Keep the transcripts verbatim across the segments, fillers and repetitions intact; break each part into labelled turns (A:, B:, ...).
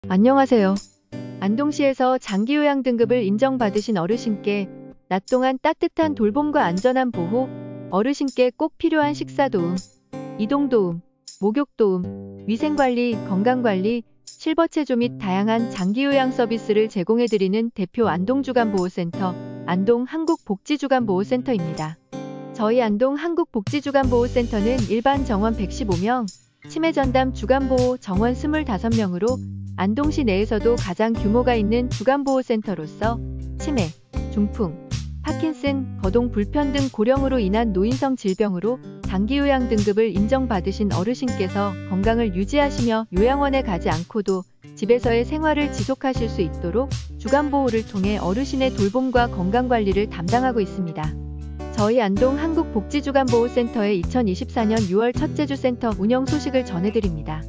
A: 안녕하세요. 안동시에서 장기요양 등급을 인정받으신 어르신께 낮 동안 따뜻한 돌봄과 안전한 보호, 어르신께 꼭 필요한 식사도움, 이동도움, 목욕도움, 위생관리, 건강관리, 실버체조 및 다양한 장기요양 서비스를 제공해드리는 대표 안동주간보호센터, 안동 한국복지주간보호센터입니다. 저희 안동 한국복지주간보호센터는 일반 정원 백십오 명, 치매전담 주간보호 정원 이십오 명으로 안동시 내에서도 가장 규모가 있는 주간보호센터로서 치매, 중풍, 파킨슨, 거동 불편 등 고령으로 인한 노인성 질병으로 장기요양 등급을 인정받으신 어르신께서 건강을 유지하시며 요양원에 가지 않고도 집에서의 생활을 지속하실 수 있도록 주간보호를 통해 어르신의 돌봄과 건강관리를 담당하고 있습니다. 저희 안동 한국복지주간보호센터의 이천이십사 년 유월 첫째 주센터 운영 소식을 전해드립니다.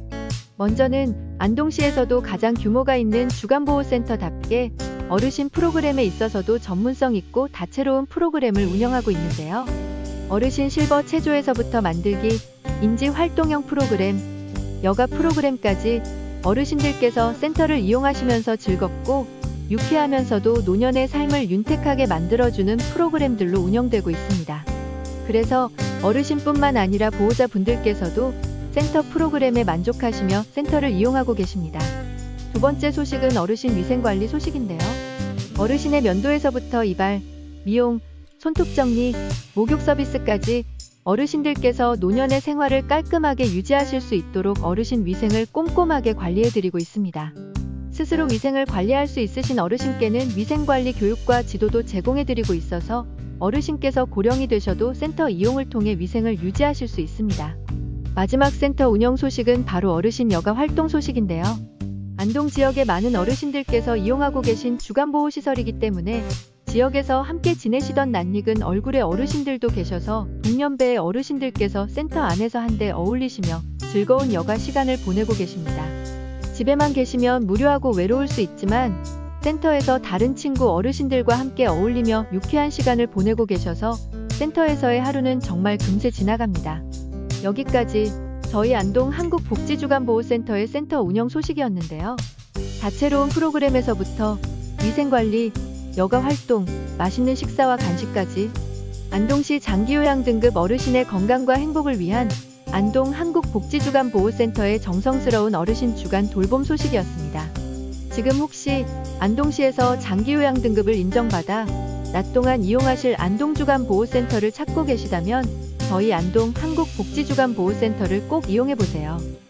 A: 먼저는 안동시에서도 가장 규모가 있는 주간보호센터답게 어르신 프로그램에 있어서도 전문성 있고 다채로운 프로그램을 운영하고 있는데요. 어르신 실버 체조에서부터 만들기, 인지 활동형 프로그램, 여가 프로그램까지 어르신들께서 센터를 이용하시면서 즐겁고 유쾌하면서도 노년의 삶을 윤택하게 만들어주는 프로그램들로 운영되고 있습니다. 그래서 어르신뿐만 아니라 보호자분들께서도 센터 프로그램에 만족하시며 센터를 이용하고 계십니다. 두 번째 소식은 어르신 위생관리 소식인데요. 어르신의 면도에서부터 이발, 미용, 손톱 정리, 목욕 서비스까지 어르신들께서 노년의 생활을 깔끔하게 유지하실 수 있도록 어르신 위생을 꼼꼼하게 관리해드리고 있습니다. 스스로 위생을 관리할 수 있으신 어르신께는 위생관리 교육과 지도도 제공해드리고 있어서 어르신께서 고령이 되셔도 센터 이용을 통해 위생을 유지하실 수 있습니다. 마지막 센터 운영 소식은 바로 어르신 여가 활동 소식인데요. 안동 지역의 많은 어르신들께서 이용하고 계신 주간보호시설이기 때문에 지역에서 함께 지내시던 낯익은 얼굴의 어르신들도 계셔서 동년배의 어르신들께서 센터 안에서 한데 어울리시며 즐거운 여가 시간을 보내고 계십니다. 집에만 계시면 무료하고 외로울 수 있지만 센터에서 다른 친구 어르신들과 함께 어울리며 유쾌한 시간을 보내고 계셔서 센터에서의 하루는 정말 금세 지나갑니다. 여기까지 저희 안동 한국복지주간보호센터의 센터 운영 소식이었는데요. 다채로운 프로그램에서부터 위생관리, 여가활동, 맛있는 식사와 간식까지 안동시 장기요양 등급 어르신의 건강과 행복을 위한 안동 한국복지주간보호센터의 정성스러운 어르신 주간 돌봄 소식이었습니다. 지금 혹시 안동시에서 장기요양 등급을 인정받아 낮 동안 이용하실 안동주간보호센터를 찾고 계시다면 저희 안동 한국복지주간보호센터를 꼭 이용해보세요.